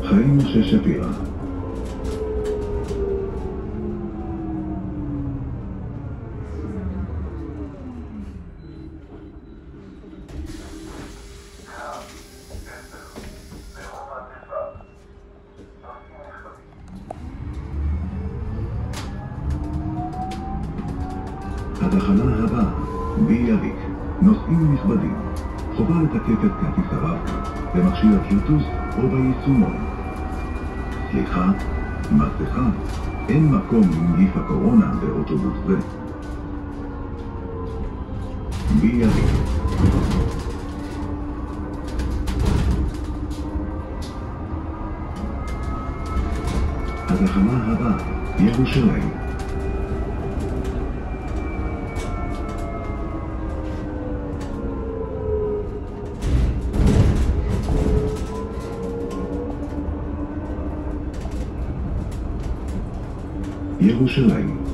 חיים ששפירה. התחנה הבאה, ביריק, נוסעים נכבדים. חובה לתקף את כרטיס הרב-קו במכשיר הבלוטות' או ביישומון. סליחה, מסכה, אין מקום לנגיף הקורונה באוטובוס זה. ביריק. התחנה הבאה, ירושלים. ירושלים.